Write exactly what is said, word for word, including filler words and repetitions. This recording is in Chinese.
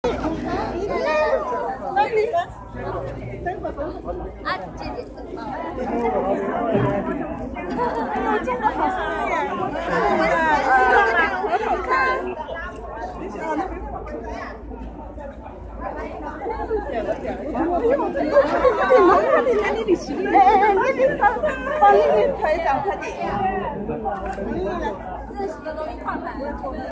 啊，姐姐。 哎呦，这个好帅呀！很好看。哎哎哎，你你帮帮你的腿长快点。